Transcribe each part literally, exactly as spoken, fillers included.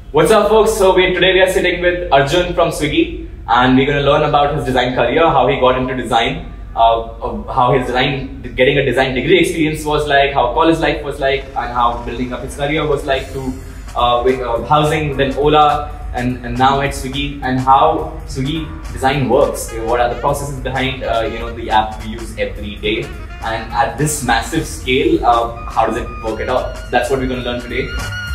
What's up, folks? So we, today we are sitting with Arjun from Swiggy, and we're going to learn about his design career, how he got into design, uh, how his design, getting a design degree experience was like, how college life was like, and how building up his career was like, to uh, with, uh, housing, then Ola, and, and now at Swiggy, and how Swiggy design works. What are the processes behind uh, you know the app we use every day, and at this massive scale, uh, how does it work at all? That's what we're going to learn today.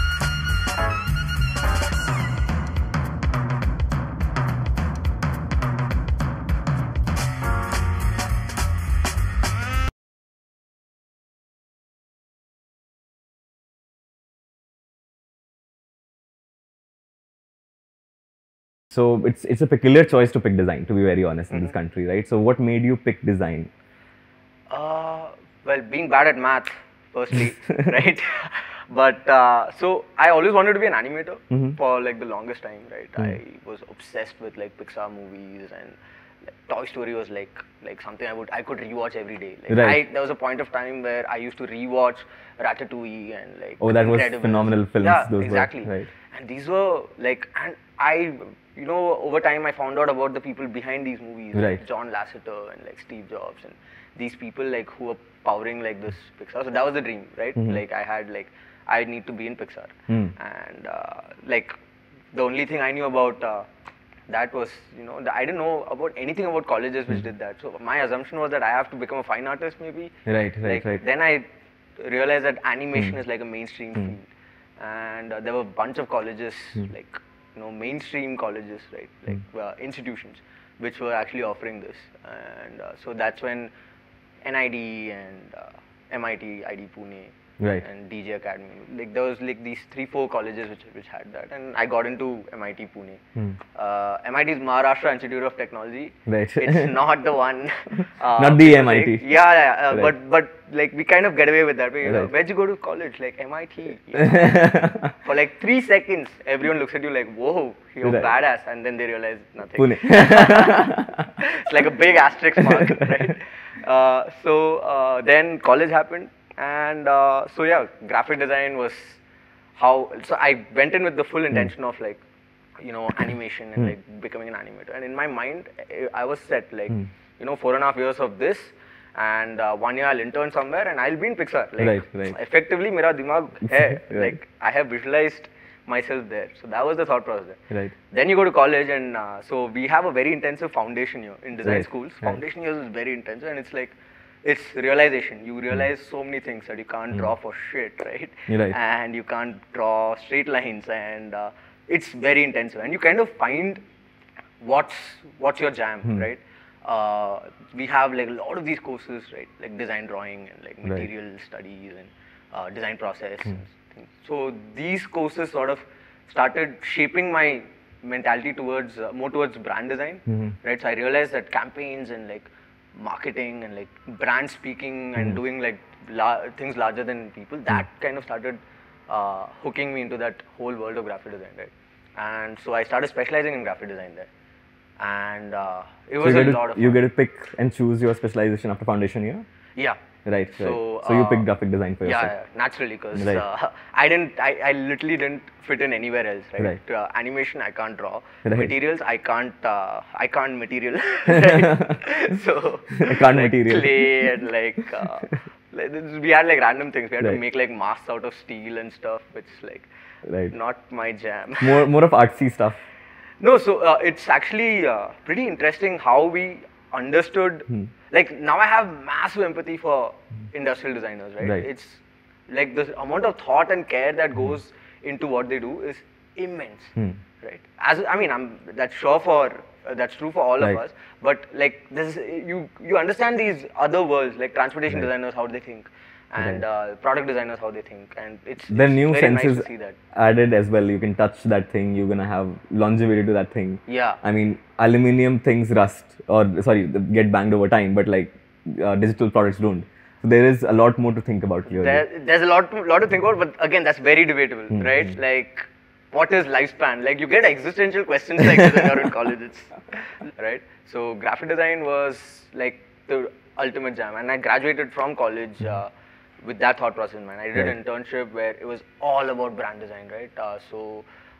So it's it's a peculiar choice to pick design, to be very honest, Mm-hmm. in this country, right? So what made you pick design? Uh, well, being bad at math, firstly, right? But uh, so I always wanted to be an animator Mm-hmm. for like the longest time, right? Mm. I was obsessed with like Pixar movies, and like, Toy Story was like like something I would I could rewatch every day. Like Right. I, there was a point of time where I used to rewatch Ratatouille and like Oh, that was Incredibles. phenomenal films. Yeah, those exactly. Were, right. And these were like, and I, you know, over time I found out about the people behind these movies, Right. like John Lasseter and like Steve Jobs, and these people like who were powering like this Pixar. So that was the dream, right? Mm-hmm. Like I had like, I need to be in Pixar, Mm. and uh, like the only thing I knew about uh, that was, you know, I didn't know about anything about colleges which Mm. did that. So my assumption was that I have to become a fine artist, maybe. Right, right, like, right. Then I realized that animation Mm. is like a mainstream Mm. field, and uh, there were a bunch of colleges, Mm. like, you know, mainstream colleges, right, like uh, institutions, which were actually offering this, and uh, so that's when N I D and uh, M I T, I D Pune, Right. and D J Academy, like there was like these three, four colleges which which had that, and I got into M I T Pune. Mm. Uh, M I T is Maharashtra Institute of Technology. Right. It's not the one. Uh, Not the M I T. like, yeah, yeah, uh, Right. but but like we kind of get away with that. We, uh, Right. Where'd you go to college? Like M I T. Yeah. For like three seconds, everyone looks at you like, whoa, you're Right. badass, and then they realize nothing. Pune. It's like a big asterisk mark, right? Uh, so uh, then college happened, and uh, so yeah, graphic design was how. So I went in with the full intention of like, you know, animation and Hmm. like becoming an animator. And in my mind, I- I was set like, Hmm. you know, four and a half years of this, and uh, one year I'll intern somewhere, and I'll be in Pixar. Like, Right, right. effectively, mera dimag hai. Right. Like I have visualized myself there. So that was the thought process. Right. Then you go to college, and uh, so we have a very intensive foundation year in design Right, schools. right. Foundation years is very intensive, and it's like, it's realization. You realize so many things that you can't draw for shit, right? Right. And you can't draw straight lines, and uh, it's very intensive. And you kind of find what's what's your jam, Hmm. right? Uh, we have like a lot of these courses, right? Like design drawing and like Right. material studies and uh, design process. Hmm. And things. So these courses sort of started shaping my mentality towards uh, more towards brand design, Mhm. right? So I realized that campaigns and like marketing and like brand speaking and Mhm. doing like la- things larger than people, that kind of started uh, hooking me into that whole world of graphic design, right? And so I started specializing in graphic design there, and uh, it So was you a get, lot to, of you fun. get to pick and choose your specialization after foundation year? Yeah. Right, right. So, So you uh, picked graphic design for Yeah, yourself. yeah, naturally, because Right. uh, I didn't, I, I literally didn't fit in anywhere else, right? Right. Uh, animation, I can't draw. Right. Materials, I can't, uh, I can't material. Right? So, I can't like material. clay and like, uh, like, this- we had like random things. We had to Right. make like masks out of steel and stuff, which like Right. not my jam. More, more of artsy stuff. No, so uh, it's actually uh, pretty interesting how we understood. Hmm. Like now, I have massive empathy for industrial designers, right? Right. It's like the amount of thought and care that goes into what they do is immense, Hmm. right? As I mean, I'm that's sure for uh, that's true for all Right. of us. But like this, you you understand these other worlds, like transportation Right. designers, how they think, and Right. uh, product designers, how they think, and it's, Then it's new very senses nice to see that. added as well. You can touch that thing. You're gonna have longevity to that thing. Yeah. I mean, aluminium things rust or sorry get banged over time, but like uh, digital products don't. So there is a lot more to think about here. There, there's a lot to, lot to think about, but again, that's very debatable, Hmm. right? Like, what is lifespan? Like, you get existential questions like this when you're in college, it's, right? So, graphic design was like the ultimate jam, and I graduated from college uh, with that thought process in mind. I did Right. an internship where it was all about brand design, right? Uh, so,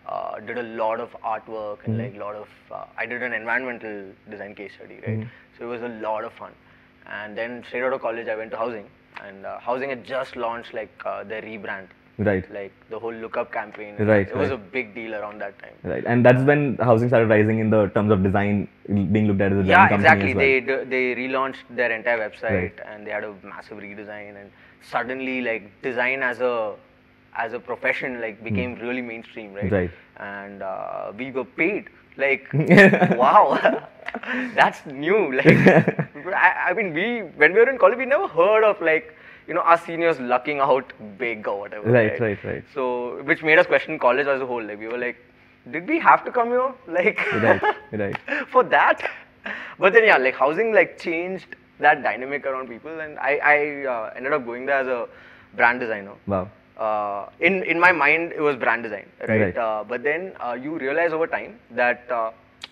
uh, did a lot of artwork and like a lot of, uh, I did an environmental design case study, right? Mm-hmm. So it was a lot of fun. And then straight out of college, I went to housing, and uh, housing had just launched like uh, their rebrand. Right. Like the whole lookup campaign. Right. It was right. a big deal around that time. Right. And that's when housing started rising in the terms of design, being looked at as a design Yeah, company exactly. as well. They d- they relaunched their entire website Right. and they had a massive redesign, and suddenly like design as a as a profession like became really mainstream, right? Right. And uh, we were paid. Like wow, that's new. Like I, I mean, we when we were in college, we never heard of like you know our seniors lucking out big or whatever. Right, right, right, right. So which made us question college as a whole. Like we were like, did we have to come here? Like Right, right. for that? But then yeah, like housing like changed that dynamic around people, and I I uh, ended up going there as a brand designer. Wow. Uh, in in my mind, it was brand design, right? Right. Uh, but then uh, you realize over time that uh,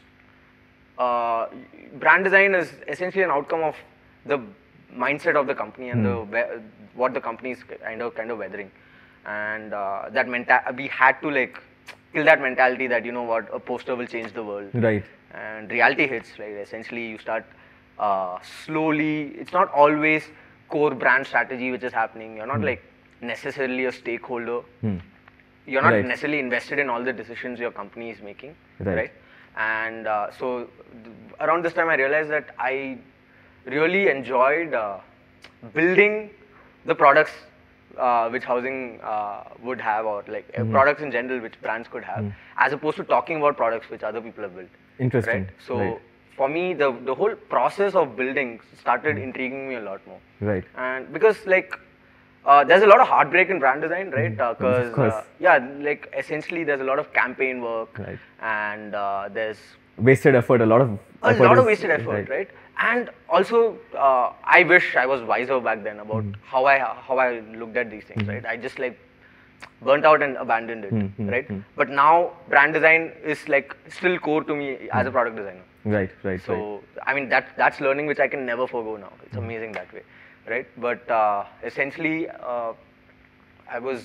uh, brand design is essentially an outcome of the mindset of the company and the we- what the company is kind of kind of weathering, and uh, that menta- we had to like kill that mentality that you know what, a poster will change the world, Right. and reality hits. Like essentially, you start uh, slowly. It's not always core brand strategy which is happening. You're not like necessarily a stakeholder. Hmm. You're not Right. necessarily invested in all the decisions your company is making, Right. right? And uh, so th- around this time, I realized that I really enjoyed uh, building the products uh, which housing uh, would have, or like uh, products in general which brands could have, as opposed to talking about products which other people have built. Interesting. Right? So Right. for me, the the whole process of building started intriguing me a lot more. Right. And because like uh, there's a lot of heartbreak in brand design, right? Because Of course. uh, yeah, like essentially there's a lot of campaign work, Right. and uh, there's Wasted effort, a lot of a effort lot of is- wasted effort, right? And also, uh, I wish I was wiser back then about how I how I looked at these things, right? I just like burnt out and abandoned it, Mm, mm, right? mm. But now brand design is like still core to me as a product designer. Right, right, So right. I mean that that's learning which I can never forgo now. It's amazing that way, right? But uh, essentially, uh, I was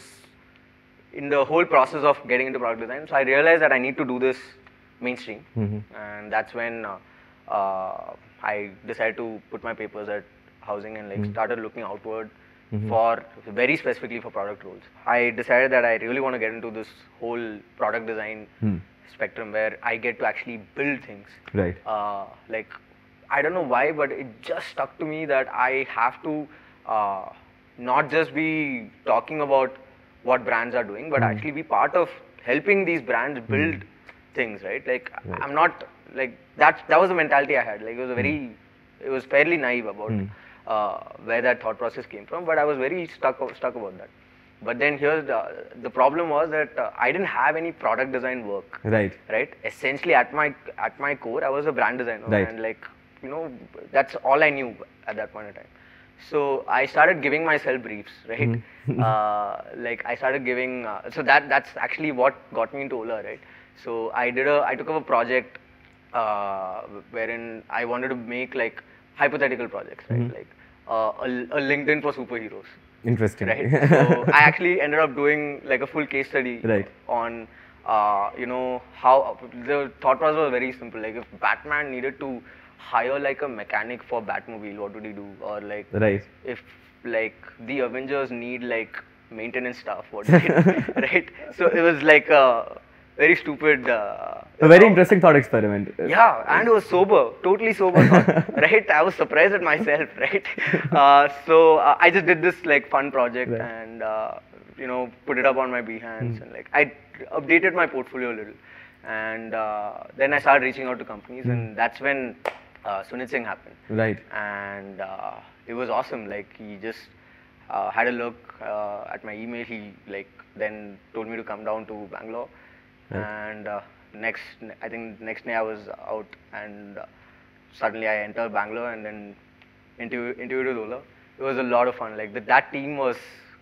in the whole process of getting into product design. So I realized that I need to do this mainstream, Mhm. and that's when uh, uh, I decided to put my papers at housing and like started looking outward for very specifically for product roles. I decided that I really want to get into this whole product design Hmm. spectrum where I get to actually build things. Right. Uh, like I don't know why, but it just stuck to me that I have to uh, not just be talking about what brands are doing, but actually be part of helping these brands build things, right? Like Right. I'm not like that. That was the mentality I had. Like it was a very, it was fairly naive about uh, where that thought process came from, but I was very stuck stuck about that. But then here's the the problem was that uh, I didn't have any product design work. Right. Right. Essentially, at my at my core, I was a brand designer, Right. and like you know, that's all I knew at that point in time. So I started giving myself briefs, right? uh, like I started giving. Uh, so that that's actually what got me into Ola, right? So I did a I took up a project uh, wherein I wanted to make like hypothetical projects, right? Like uh, a, a LinkedIn for superheroes. Interesting. Right. So I actually ended up doing like a full case study Right. on, uh, you know, how the thought process was very simple. Like if Batman needed to hire like a mechanic for Batmobile, what would he do? Or like Right. if like the Avengers need like maintenance staff, what would they do? Right. So it was like a very stupid. Uh, A very interesting thought experiment. yeah, and it was sober, totally sober, thought, right? I was surprised at myself, right? Uh, so uh, I just did this like fun project Right. and uh, you know put it up on my Behance and like I updated my portfolio a little, and uh, then I started reaching out to companies, and that's when uh, Sunit Singh happened, Right. and uh, it was awesome. Like he just uh, had a look uh, at my email. He like then told me to come down to Bangalore. And uh, next, I think next day I was out, and uh, suddenly I entered Bangalore and then interview, interviewed with Ola. It was a lot of fun. Like the, that team was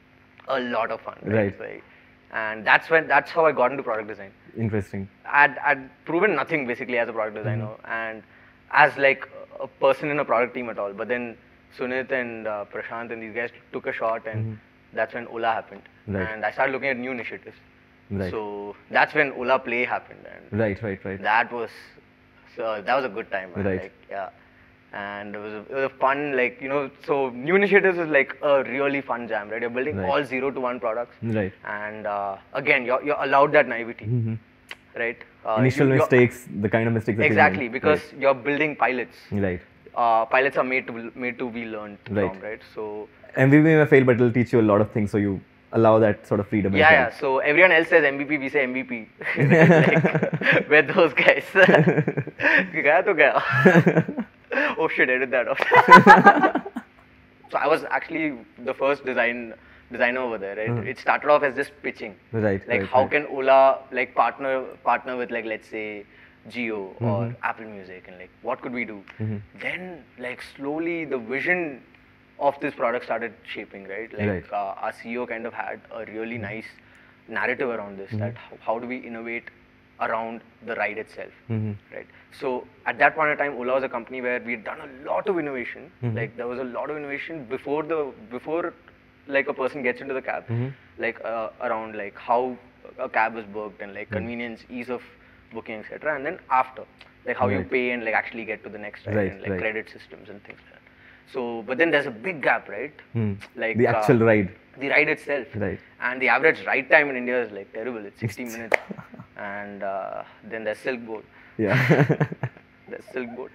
a lot of fun. Right. Right. Like, and that's when that's how I got into product design. Interesting. I'd, I'd proven nothing basically as a product designer and as like a person in a product team at all. But then Sunit and uh, Prashant and these guys took a shot, and that's when Ola happened. Right. And I started looking at new initiatives. Right. So that's when Ola Play happened, and Right, right, right. that was so that was a good time, man. Right. Like, yeah. And it was, a, it was a fun, like, you know, so new initiatives is like a really fun jam, right? You're building Right. all zero to one products. Right. And uh, again, you're, you're allowed that naivety, Mhm. right? Uh, Initial you- you're- mistakes, the kind of mistakes that Exactly, you made. because you're building pilots. Right. Uh, pilots are made to be, made to be learned Right. from, right? So M V P may fail, but it'll teach you a lot of things, so you allow that sort of freedom. as yeah, well. yeah. So everyone else says M V P, we say M V P. Like, we're those guys. Gaya to gaya. Oh shit, edit that off. So I was actually the first design designer over there, right? Mhm. It started off as just pitching. Right. Like right, how right. can Ola like partner partner with like let's say Jio or Mhm. Apple Music, and like what could we do? Mhm. Then like slowly the vision of this product started shaping, right? Like Right. uh, our C E O kind of had a really nice narrative around this, that how, how do we innovate around the ride itself, Mhm. right? So at that point in time, Ola was a company where we had done a lot of innovation. Mhm. Like there was a lot of innovation before the before like a person gets into the cab, Mhm. like uh, around like how a cab is booked and like convenience, ease of booking, et cetera. And then after, like how you Right. pay and like actually get to the next ride, Right, and like right. credit systems and things like that. So, but then there's a big gap, right? Hmm. Like the actual uh, ride. the ride itself. Right. And the average ride time in India is like terrible. It's sixty minutes. And uh, then there's Silk Board. Yeah. There's Silk Board.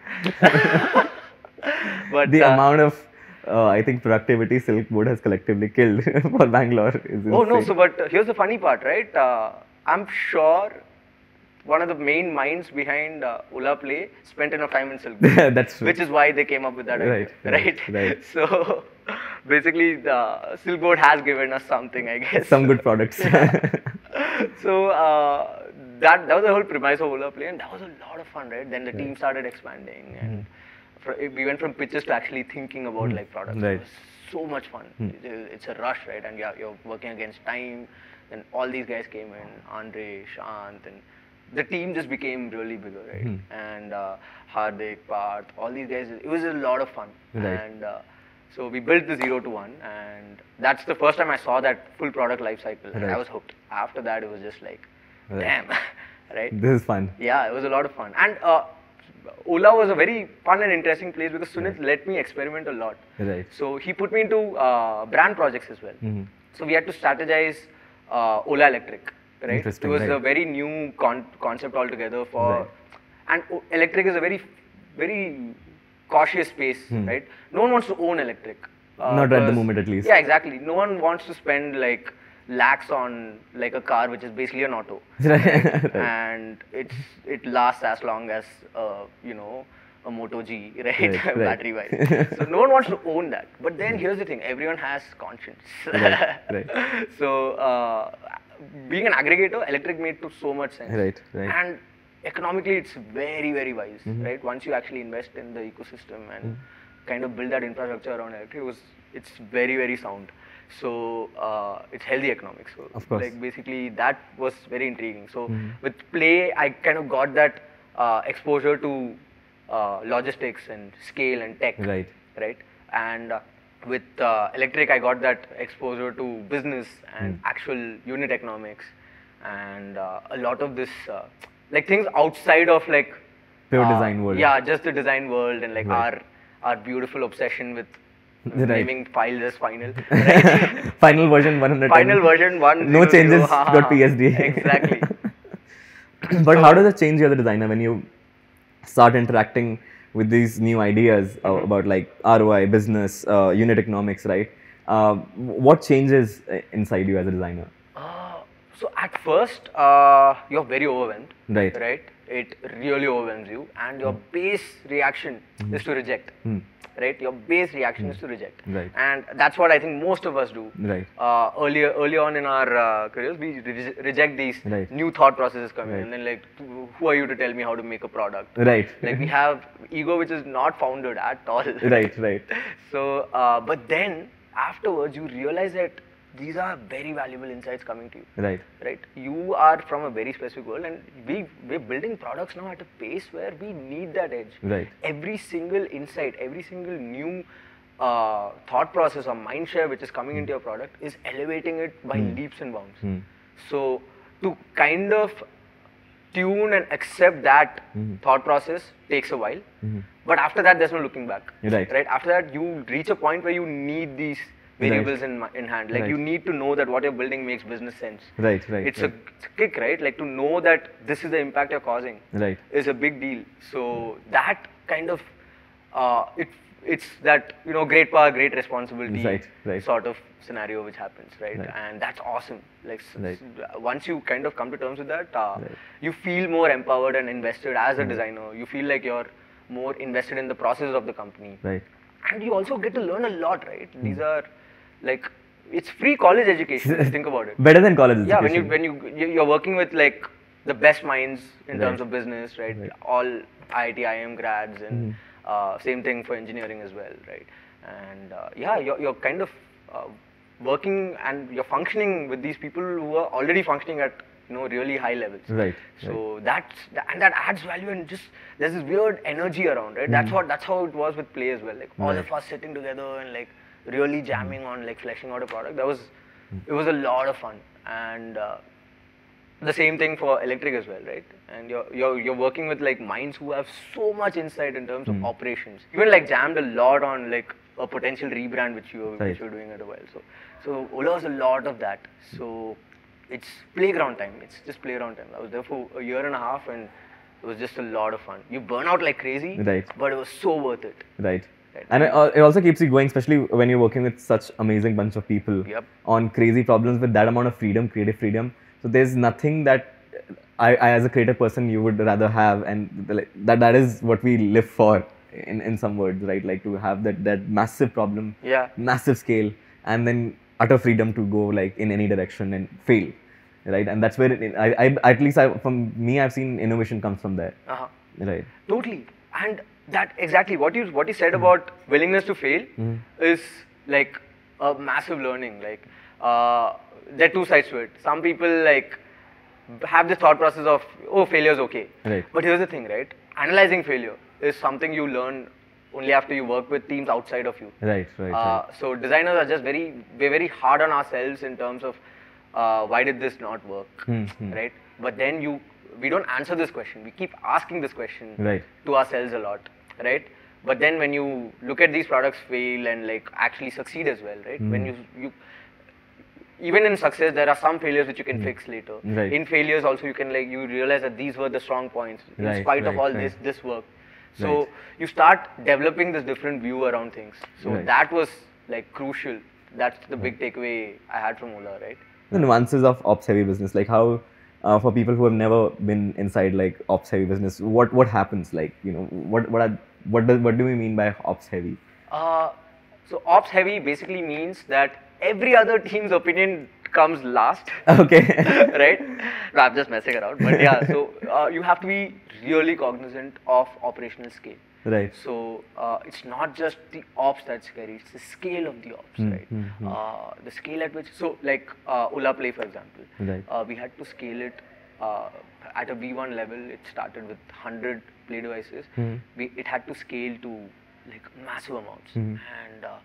But the uh, amount of, uh, I think, productivity Silk Board has collectively killed for Bangalore is insane. oh no, so but here's the funny part, right? Uh, I'm sure one of the main minds behind uh, Ola Play spent enough time in Silk Board. That's true. Which is why they came up with that Right, idea, right, right? right. So basically, the Silk Board has given us something, I guess. Some good products. So uh, that that was the whole premise of Ola Play, and that was a lot of fun, right? Then the team started expanding, and fr- we went from pitches to actually thinking about like products. Right. It was so much fun. It- It's a rush, right? And you're, you're working against time. Then all these guys came in, Andre, Shant, and the team just became really bigger, right? And uh, Hardik, Parth, all these guys. It was a lot of fun. Right. And uh, so we built the zero to one, and that's the first time I saw that full product life cycle. And I Right. was hooked. After that, it was just like, Right. damn, right? This is fun. Yeah, it was a lot of fun. And uh, Ola was a very fun and interesting place because Sunit let me experiment a lot. Right. So he put me into uh, brand projects as well. Mhm. So we had to strategize uh, Ola Electric, right? Interesting, It was right. a very new con- concept altogether for, Right. and o- electric is a very, very cautious space, Hmm. right? No one wants to own electric. uh, Not at the because- moment, at least. Yeah, exactly. No one wants to spend like lakhs on like a car which is basically an auto, Right. and it's it lasts as long as uh, you know a Moto G, right? Right, right. Battery wise. So no one wants to own that. But then here's the thing: everyone has conscience. Right, right. So uh, being an aggregator, electric made to so much sense. Right, right. And economically, it's very very wise, Mhm. right? Once you actually invest in the ecosystem and kind of build that infrastructure around electric, it was it's very very sound. So uh, it's healthy economics. So Of course. like basically that was very intriguing. So Mhm. with Play, I kind of got that uh, exposure to uh, logistics and scale and tech. Right. Right. And uh, with uh, electric, I got that exposure to business and Mm. actual unit economics, and uh, a lot of this uh, like things outside of like Pure uh, design world. Yeah, just the design world and like Right. our our beautiful obsession with Right. naming files as final. Right? Final version one hundred ten. Final version one. No zero, changes. zero, ha, ha, dot ha. P S D. Exactly. But how does it change you as a designer when you start interacting with these new ideas uh, about like R O I, business, uh, unit economics, right? Uh, what changes uh, inside you as a designer? Uh, so at first, uh, you're very overwhelmed. Right. Right. It really overwhelms you, and your base reaction is to reject. Hmm. Right. Your base reaction is to reject. Right. And that's what I think most of us do. Right. Uh, earlier, early on in our uh, careers, we re- reject these Right. new thought processes coming Right. in, and then like, who are you to tell me how to make a product? Right. Like we have ego which is not founded at all. Right. Right. So, uh, but then afterwards you realize that these are very valuable insights coming to you. Right. Right? You are from a very specific world, and we we're building products now at a pace where we need that edge. Right. Every single insight, every single new uh, thought process or mind share which is coming into your product is elevating it by leaps and bounds. Hmm. So to kind of tune and accept that Mm-hmm. thought process takes a while. Mm-hmm. But after that, there's no looking back. Right. Right. After that, you reach a point where you need these variables in in hand. Like Right. you need to know that what you're building makes business sense. Right, right. It's, right. A, it's a kick, right? Like to know that this is the impact you're causing Right. is a big deal. So that kind of uh, it it's that you know great power, great responsibility Right, right. sort of scenario which happens, right? Right. And that's awesome. Like s- Right. s- once you kind of come to terms with that, uh, Right. you feel more empowered and invested as a designer. You feel like you're more invested in the process of the company. Right. And you also get to learn a lot, right? These are like it's free college education. if you think about it. Better than college Yeah, when you education. when you you- you're working with like the best minds in Right. terms of business, right? Right. All I I T, I I M grads, and Mhm. uh, same thing for engineering as well, right? And uh, yeah, you're you're kind of uh, working and you're functioning with these people who are already functioning at you know really high levels. Right. So that's and that adds value and just there's this weird energy around, right? That's what that's how it was with Play as well. Like all Right. of us sitting together and like really jamming on like fleshing out a product. That was it was a lot of fun. And uh, the same thing for Electric as well, right? And you're you're you're working with like minds who have so much insight in terms of operations. Even like jammed a lot on like a potential rebrand which you Right. which you're doing at a while. So so Ola was a lot of that. So it's playground time. It's just playground time. I was there for a year and a half and it was just a lot of fun. You burn out like crazy, Right. but it was so worth it. Right. Right. And it, uh, it also keeps you going, especially when you're working with such amazing bunch of people Yep. on crazy problems with that amount of freedom, creative freedom. So there's nothing that I, I as a creative person, you would rather have, and the, like, that that is what we live for in, in some words, right? Like to have that that massive problem, Yeah. massive scale, and then utter freedom to go like in any direction and fail, right? And that's where it, I, I at least I, from me, I've seen innovation comes from there, Uh-huh. right? Totally. And that exactly what you what you said about willingness to fail is like a massive learning. Like uh, there are two sides to it. Some people like have the thought process of oh failure is okay. Right. But here's the thing, right? Analyzing failure is something you learn only after you work with teams outside of you. Right, right, Uh, right. so designers are just very we're very hard on ourselves in terms of uh, why did this not work, Hmm, hmm. right? But then you we don't answer this question. We keep asking this question Right. to ourselves a lot, right? But then when you look at these products fail and like actually succeed as well, right? When you you even in success there are some failures which you can fix later. Right. In failures also you can like you realize that these were the strong points. In Right, spite of right, all right. this, this worked. So Right. you start developing this different view around things. So Right. that was like crucial. That's the big takeaway I had from Ola, right? The nuances of ops heavy business, like how uh, for people who have never been inside like ops heavy business, what what happens? Like you know what what are, what do what do we mean by ops heavy? Uh, so ops heavy basically means that every other team's opinion comes last. Okay. Right? No, I'm just messing around. But yeah, so uh, you have to be really cognizant of operational scale. Right. So uh, it's not just the ops that's scary, it's the scale of the ops, Hmm, right? hmm, hmm. Uh, the scale at which, so like uh, Ola Play for example, Right. uh, we had to scale it uh, at a V one level. It started with one hundred Play devices. Hmm. We, it had to scale to like massive amounts. Hmm. And uh,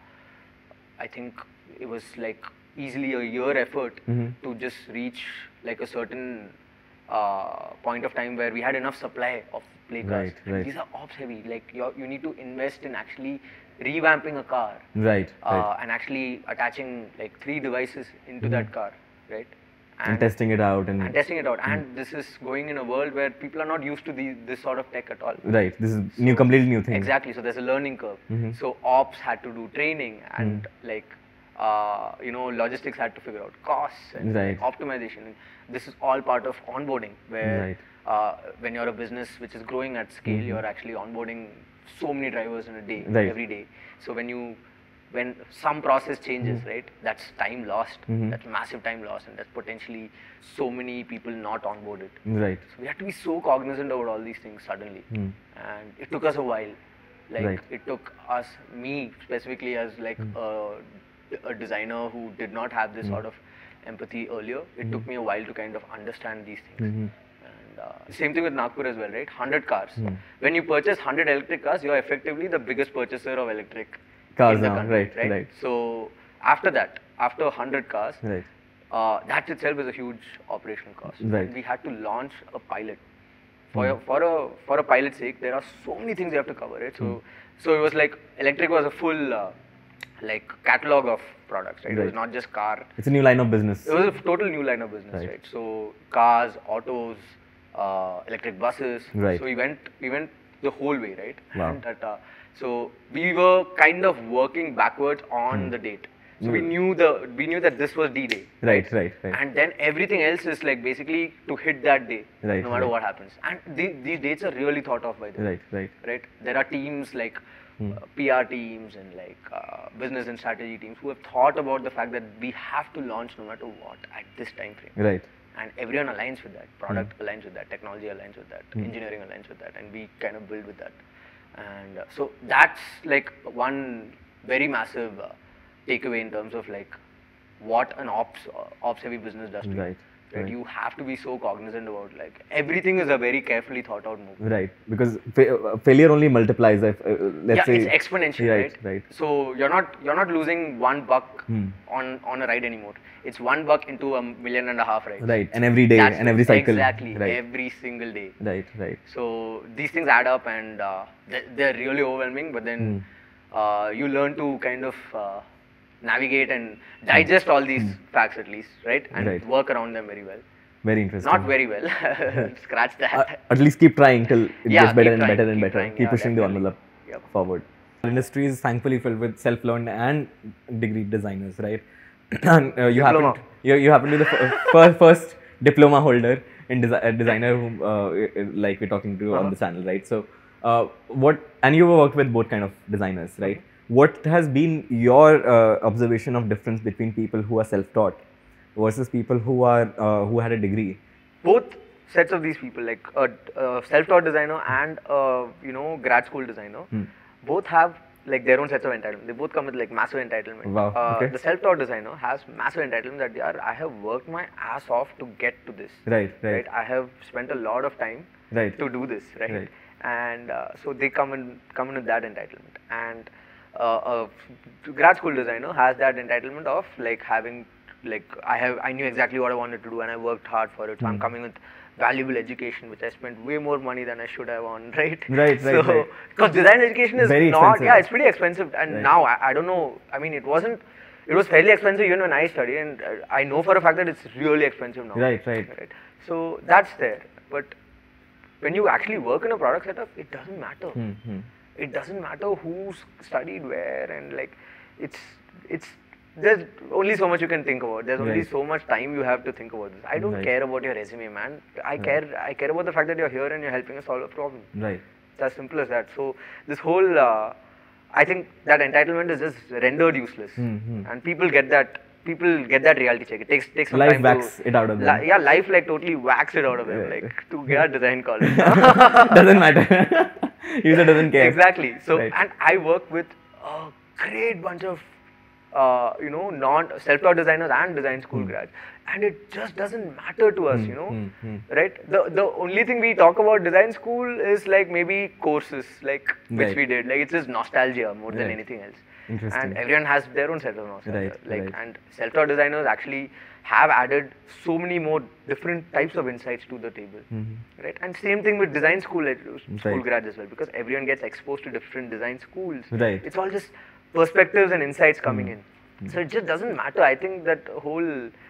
I think it was like easily a year effort Mhm. to just reach like a certain uh, point of time where we had enough supply of play cars. Right, And right. these are ops heavy. Like you you need to invest in actually revamping a car Right. uh, Right. and actually attaching like three devices into that car, right? And, testing it out and, and testing it out. And this is going in a world where people are not used to the, this sort of tech at all. right. This is new, completely new thing. Exactly. So there's a learning curve. Mhm. So ops had to do training and like uh, you know logistics had to figure out costs and Right. optimization. And this is all part of onboarding where Right. uh, when you're a business which is growing at scale, you're actually onboarding so many drivers in a day, Right. every day. So when you when some process changes, right, that's time lost. Mhm. That's massive time lost, and that's potentially so many people not onboarded. Right. So we had to be so cognizant about all these things suddenly, Hmm. and it took us a while. Like Right. it took us, me specifically, as like a, a designer who did not have this sort of empathy earlier. It took me a while to kind of understand these things. Mhm. And uh, same thing with Nagpur as well, right? one hundred cars. When you purchase one hundred electric cars, you are effectively the biggest purchaser of electric Cars in the now, country, right, right. So after that, after one hundred cars, Right. uh, that itself is a huge operational cost. Right. And we had to launch a pilot. For, a, for, a, for a pilot's sake, there are so many things you have to cover, right? So, so it was like, electric was a full uh, like catalog of products, right? Right? It was not just car. It's a new line of business. It was a total new line of business, Right. right? So cars, autos, uh, electric buses. Right. So we went, we went the whole way, right? Wow. And that, uh, so we were kind of working backwards on the date. So we knew the, we knew that this was D-Day. Right, right, right. And then everything else is like basically to hit that day, Right, no matter right. what happens. And the, these dates are really thought of by them. Right, right. Right. There are teams like uh, P R teams and like uh, business and strategy teams who have thought about the fact that we have to launch no matter what at this time frame. Right. And everyone aligns with that. Product aligns with that. Technology aligns with that. Engineering aligns with that. And we kind of build with that. And uh, so that's like one very massive uh, takeaway in terms of like what an ops uh, ops heavy business does to you. Right. Right? Right. You have to be so cognizant about like everything is a very carefully thought out move. Right, because fa- uh, failure only multiplies. If, uh, let's Yeah, say it's exponential, right, right? right. So you're not you're not losing one buck Hmm. on on a ride anymore. It's one buck into a million and a half rides. Right, and every day That's and every cycle. Exactly, Right, every single day. right, right. So these things add up and uh, they're, they're really overwhelming. But then uh, you learn to kind of uh, navigate and digest all these facts at least, right? And Right. work around them very well. Very interesting. Not very well. Scratch that. Uh, at least keep trying till it Yeah, gets better keep and trying, better and keep better. trying, Keep yeah, pushing the definitely. envelope Yep. forward. Our industry is thankfully filled with self-learned and degree designers, right? and uh, you happen Diploma. to, you, you happen to be the f- first, first diploma holder in desi- uh, designer whom uh, uh, like we're talking to on the channel, right? So uh, what and you worked with both kind of designers, right? What has been your uh, observation of difference between people who are self-taught versus people who are uh, who had a degree? Both sets of these people, like a, a self-taught designer and a, you know, grad school designer, both have like their own sets of entitlement. They both come with like massive entitlement. Wow, Uh, okay. The self-taught designer has massive entitlement that yeah, I have worked my ass off to get to this. Right, right, I have spent a lot of time right. to do this, right? Right. And uh, so they come in come in with that entitlement. And uh, a grad school designer has that entitlement of like having like I have I knew exactly what I wanted to do and I worked hard for it. So I'm coming with valuable education, which I spent way more money than I should have on, right? Right, right, So, right. because design education is Very not, expensive. yeah, it's pretty expensive. And Right. now I, I don't know. I mean, it wasn't. It was fairly expensive even when I studied, and uh, I know for a fact that it's really expensive now. Right, right. Right. So that's there. But when you actually work in a product setup, it doesn't matter. Hmm. It doesn't matter who's studied where, and like, it's it's. There's only so much you can think about. There's only Right. so much time you have to think about this. I don't Right. care about your resume, man. I care. I care about the fact that you're here and you're helping us solve a problem. Right. It's as simple as that. So this whole, uh, I think that entitlement is just rendered useless, Mhm. and people get that. People get that reality check. It takes takes some Life time whacks to, it out of them. Li- yeah, life like totally whacks it out of them. Yeah. Like to get a design college. Doesn't matter. User doesn't care. Exactly. So Right. and I work with a great bunch of uh, you know non self-taught designers and design school grads, and it just doesn't matter to us. You know, hmm, hmm. right? The the only thing we talk about design school is like maybe courses like which Right. we did. Like it's just nostalgia more than Right. anything else. Interesting. And everyone has their own set of nostalgia. Right, Like right. and self-taught designers actually have added so many more different types of insights to the table, right? And same thing with design school uh, school Right. grads as well, because everyone gets exposed to different design schools. Right. It's all just perspectives and insights coming in. So it just doesn't matter. I think that whole.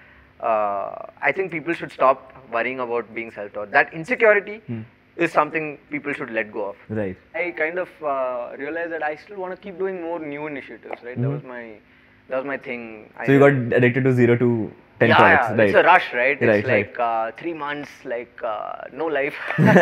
Uh, I think people should stop worrying about being self-taught. That insecurity is something people should let go of. Right. I kind of uh, realized that I still want to keep doing more new initiatives, right? That was my, that was my thing. I So you got addicted to zero to ten yeah, products, yeah, right? it's a rush, right? It's Right, like Uh, three months, like uh, no life.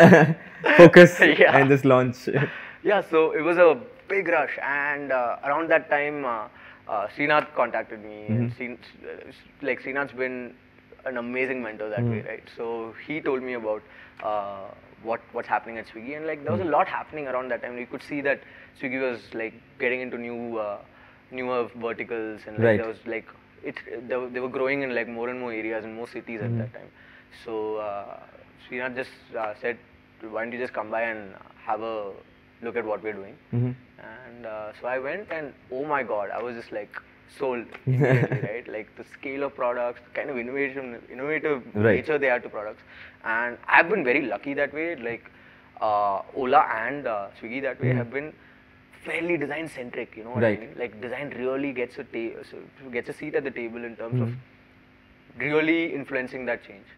Focus Yeah. and just launch. Yeah, so it was a big rush, and uh, around that time, uh, uh, Srinath contacted me. And Srin, uh, like Srinath's been an amazing mentor that way, right? So he told me about uh, what what's happening at Swiggy, and like there was a lot happening around that time. We could see that Swiggy was like getting into new, uh, newer verticals, and like, Right. there was like it they, were- they were growing in like more and more areas and more cities at that time. So uh, Srinath just uh, said, "Why don't you just come by and have a look at what we're doing?" Mhm. And uh, so I went, and oh my god, I was just like sold immediately, right? Like the scale of products, the kind of innovation, innovative Right. nature they add to products. And I've been very lucky that way. Like uh, Ola and uh, Swiggy that way have been fairly design centric. You know what Right. I mean? Like design really gets a ta- so gets a seat at the table in terms of really influencing that change.